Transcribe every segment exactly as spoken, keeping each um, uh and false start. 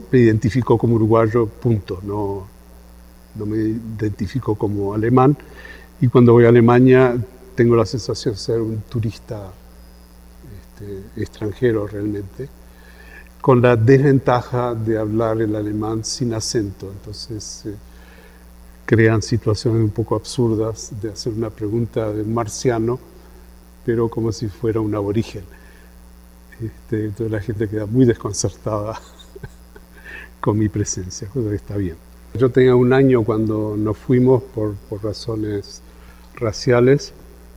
me identifico como uruguayo, punto, no, no me identifico como alemán, y cuando voy a Alemania tengo la sensación de ser un turista este, extranjero realmente, con la desventaja de hablar el alemán sin acento. Entonces eh, crean situaciones un poco absurdas de hacer una pregunta de un marciano, pero como si fuera un aborigen. Este, entonces la gente queda muy desconcertada con mi presencia, cosa que está bien. Yo tenía un año cuando nos fuimos por, por razones raciales,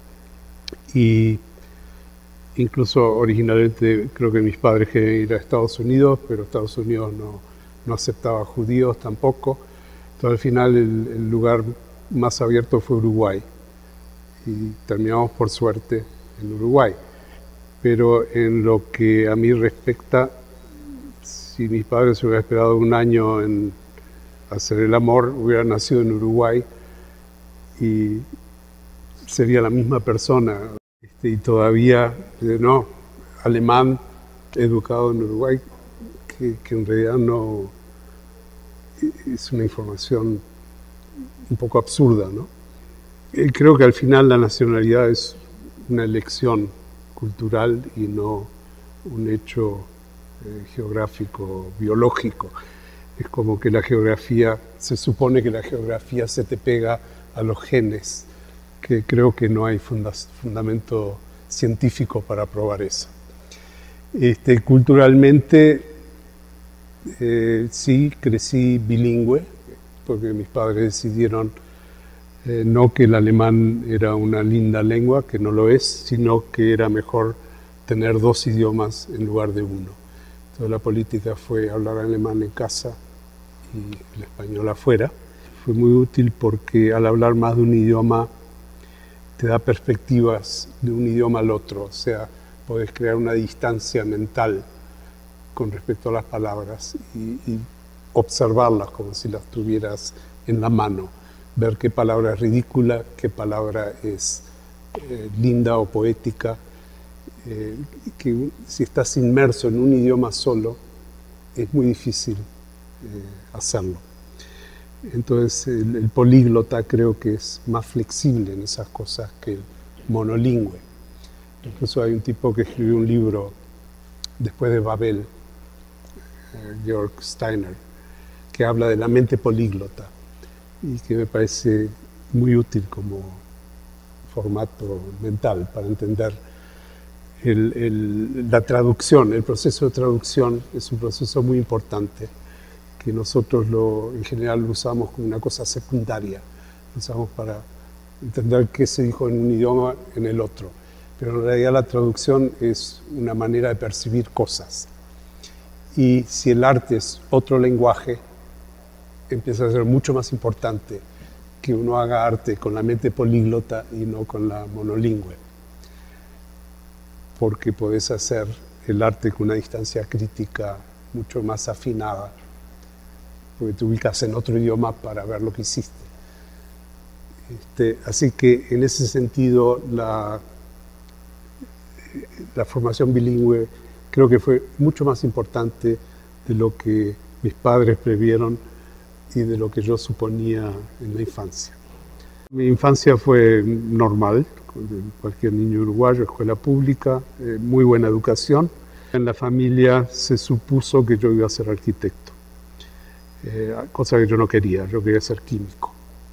y incluso originalmente creo que mis padres querían ir a Estados Unidos, pero Estados Unidos no, no aceptaba judíos tampoco. Entonces al final el, el lugar más abierto fue Uruguay, y terminamos por suerte en Uruguay. Pero en lo que a mí respecta, si mis padres hubieran esperado un año en hacer el amor, hubiera nacido en Uruguay y sería la misma persona. Este, y todavía, no, alemán, educado en Uruguay, que, que en realidad no, es una información un poco absurda, ¿no? Y creo que al final la nacionalidad es una elección cultural y no un hecho eh, geográfico, biológico. Es como que la geografía, se supone que la geografía se te pega a los genes, que creo que no hay funda fundamento científico para probar eso. Este, culturalmente, eh, sí, crecí bilingüe, porque mis padres decidieron eh, no que el alemán era una linda lengua, que no lo es, sino que era mejor tener dos idiomas en lugar de uno. Entonces la política fue hablar alemán en casa y el español afuera. Fue muy útil porque al hablar más de un idioma te da perspectivas de un idioma al otro, o sea, podés crear una distancia mental con respecto a las palabras y, y observarlas como si las tuvieras en la mano, ver qué palabra es ridícula, qué palabra es eh, linda o poética, eh, que si estás inmerso en un idioma solo es muy difícil eh, hacerlo. Entonces el, el políglota creo que es más flexible en esas cosas que el monolingüe. Incluso hay un tipo que escribió un libro después de Babel, eh, Georg Steiner, que habla de la mente políglota y que me parece muy útil como formato mental para entender el, el, la traducción. El proceso de traducción es un proceso muy importante, que nosotros lo, en general lo usamos como una cosa secundaria, lo usamos para entender qué se dijo en un idioma en el otro, pero en realidad la traducción es una manera de percibir cosas, y si el arte es otro lenguaje, empieza a ser mucho más importante que uno haga arte con la mente políglota y no con la monolingüe, porque podés hacer el arte con una distancia crítica mucho más afinada, porque te ubicas en otro idioma para ver lo que hiciste. Este, así que en ese sentido la, la formación bilingüe creo que fue mucho más importante de lo que mis padres previeron y de lo que yo suponía en la infancia. Mi infancia fue normal, cualquier niño uruguayo, escuela pública, eh, muy buena educación. En la familia se supuso que yo iba a ser arquitecto. Eh, cosa que yo no quería, yo quería ser químico.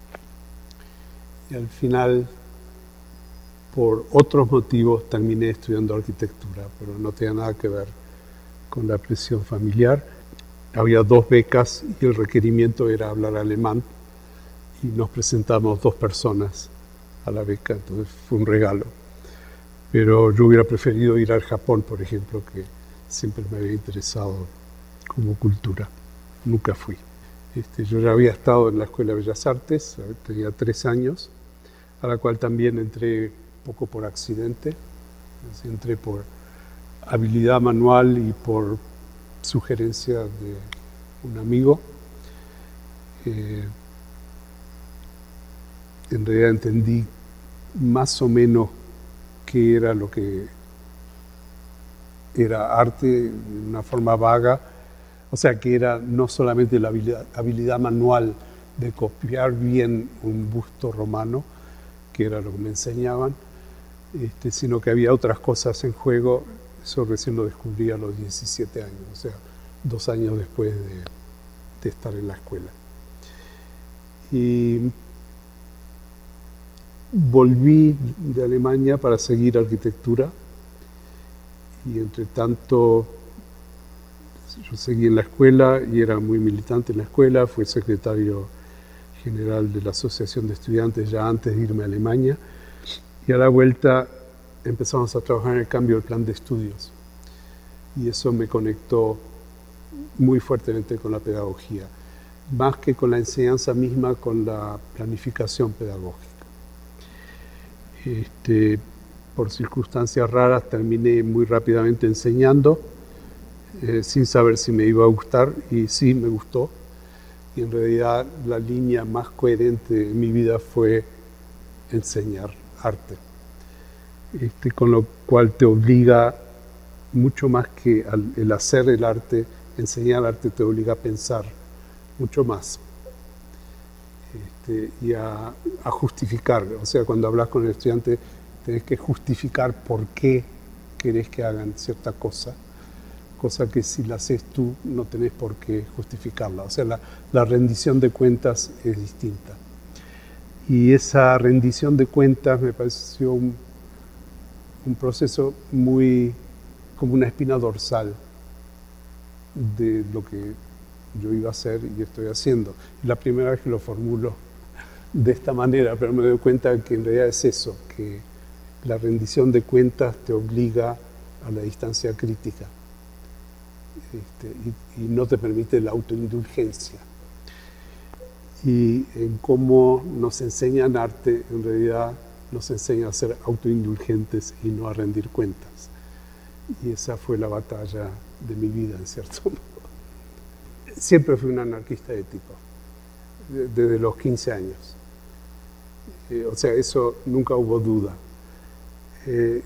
Y al final, por otros motivos, terminé estudiando arquitectura, pero no tenía nada que ver con la presión familiar. Había dos becas y el requerimiento era hablar alemán, y nos presentamos dos personas a la beca, entonces fue un regalo. Pero yo hubiera preferido ir al Japón, por ejemplo, que siempre me había interesado como cultura. Nunca fui. Este, yo ya había estado en la Escuela de Bellas Artes, tenía tres años, a la cual también entré un poco por accidente. Así, entré por habilidad manual y por sugerencia de un amigo. Eh, en realidad entendí más o menos qué era lo que era arte de una forma vaga, O sea que era no solamente la habilidad, habilidad manual de copiar bien un busto romano, que era lo que me enseñaban, este, sino que había otras cosas en juego. Eso recién lo descubrí a los diecisiete años, o sea, dos años después de, de estar en la escuela. Y volví de Alemania para seguir arquitectura, y entre tanto yo seguí en la escuela y era muy militante en la escuela, fui secretario general de la Asociación de Estudiantes ya antes de irme a Alemania, y a la vuelta empezamos a trabajar en el cambio del plan de estudios, y eso me conectó muy fuertemente con la pedagogía, más que con la enseñanza misma, con la planificación pedagógica. Este, por circunstancias raras terminé muy rápidamente enseñando, eh, sin saber si me iba a gustar, y sí me gustó. Y en realidad la línea más coherente en mi vida fue enseñar arte, este, con lo cual te obliga mucho más que al, el hacer el arte, enseñar arte te obliga a pensar mucho más, este, y a, a justificar. O sea, cuando hablas con el estudiante tenés que justificar por qué querés que hagan cierta cosa, cosa que si la haces tú no tenés por qué justificarla. O sea, la, la rendición de cuentas es distinta. Y esa rendición de cuentas me pareció un, un proceso muy como una espina dorsal de lo que yo iba a hacer y estoy haciendo. La primera vez que lo formulo de esta manera, pero me doy cuenta que en realidad es eso, que la rendición de cuentas te obliga a la distancia crítica, este, y, y no te permite la autoindulgencia. Y en cómo nos enseñan arte, en realidad nos enseña a ser autoindulgentes y no a rendir cuentas. Y esa fue la batalla de mi vida, en cierto modo. Siempre fui un anarquista ético, desde los quince años. Eh, o sea, eso nunca hubo duda. Eh,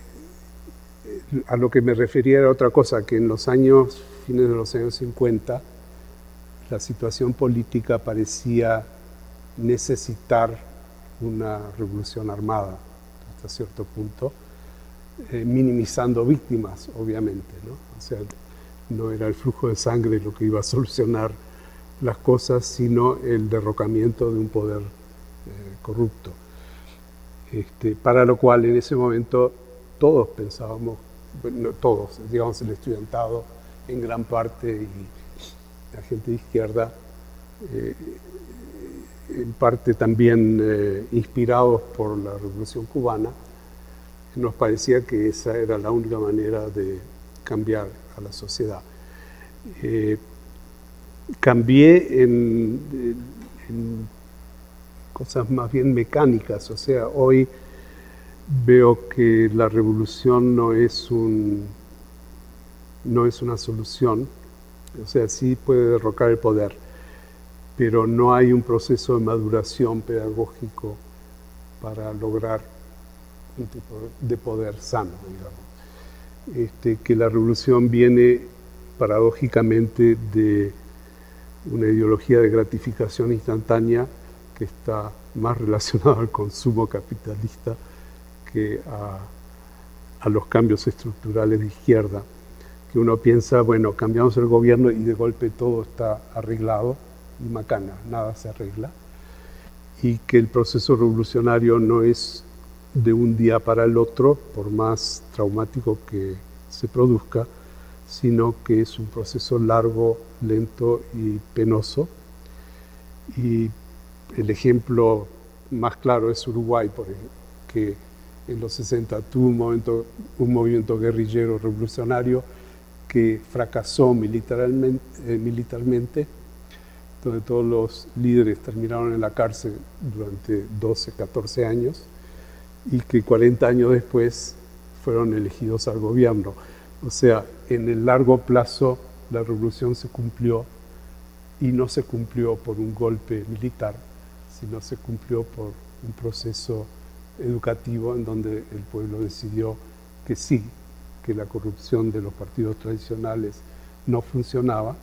a lo que me refería era otra cosa, que en los años, fines de los años cincuenta, la situación política parecía necesitar una revolución armada, hasta cierto punto, eh, minimizando víctimas, obviamente, ¿no? O sea, no era el flujo de sangre lo que iba a solucionar las cosas, sino el derrocamiento de un poder eh, corrupto. Este, para lo cual en ese momento todos pensábamos, bueno, todos, digamos el estudiantado en gran parte y la gente de izquierda, eh, en parte también eh, inspirados por la Revolución Cubana, nos parecía que esa era la única manera de cambiar a la sociedad. Eh, cambié en, en cosas más bien mecánicas, o sea, hoy veo que la revolución no es, un, no es una solución, o sea, sí puede derrocar el poder, pero no hay un proceso de maduración pedagógico para lograr un tipo de poder sano, digamos. Este, que la revolución viene paradójicamente de una ideología de gratificación instantánea que está más relacionada al consumo capitalista que a, a los cambios estructurales de izquierda, que uno piensa, bueno, cambiamos el gobierno y de golpe todo está arreglado, y macana, nada se arregla, y que el proceso revolucionario no es de un día para el otro, por más traumático que se produzca, sino que es un proceso largo, lento y penoso. Y el ejemplo más claro es Uruguay, por ejemplo, que en los sesenta tuvo un, momento, un movimiento guerrillero revolucionario que fracasó militarmente, eh, militarmente, donde todos los líderes terminaron en la cárcel durante doce, catorce años, y que cuarenta años después fueron elegidos al gobierno. O sea, en el largo plazo la revolución se cumplió, y no se cumplió por un golpe militar, sino se cumplió por un proceso educativo en donde el pueblo decidió que sí, que la corrupción de los partidos tradicionales no funcionaba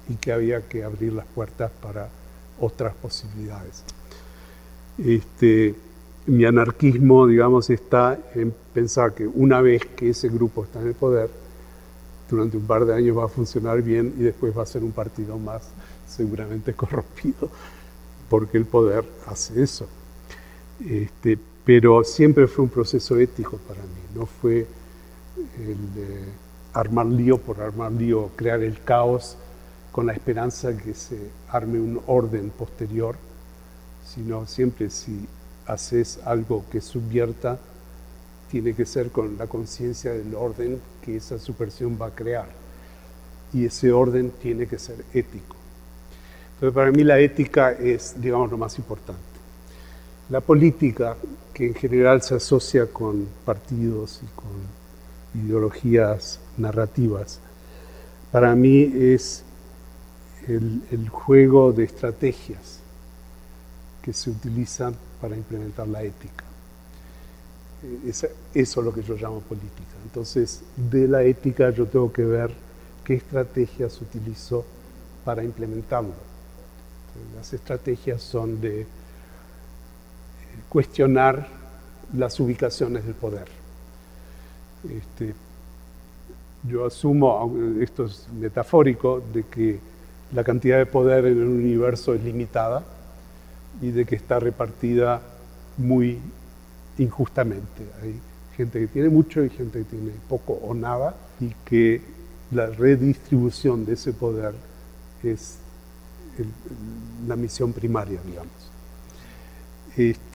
y que había que abrir las puertas para otras posibilidades. Este, mi anarquismo, digamos, está en pensar que una vez que ese grupo está en el poder, durante un par de años va a funcionar bien y después va a ser un partido más seguramente corrompido, porque el poder hace eso. Este, pero siempre fue un proceso ético para mí, no fue el eh, armar lío por armar lío, crear el caos con la esperanza que se arme un orden posterior, sino siempre si haces algo que subvierta, tiene que ser con la conciencia del orden que esa subversión va a crear. Y ese orden tiene que ser ético. Entonces, para mí la ética es, digamos, lo más importante. La política, que en general se asocia con partidos y con ideologías narrativas, para mí es el, el juego de estrategias que se utilizan para implementar la ética. Es, eso es lo que yo llamo política. Entonces, de la ética yo tengo que ver qué estrategias utilizo para implementarlo. Las estrategias son de cuestionar las ubicaciones del poder. Este, yo asumo, esto es metafórico, de que la cantidad de poder en el universo es limitada y de que está repartida muy injustamente. Hay gente que tiene mucho y gente que tiene poco o nada, y que la redistribución de ese poder es el, la misión primaria, digamos. Este,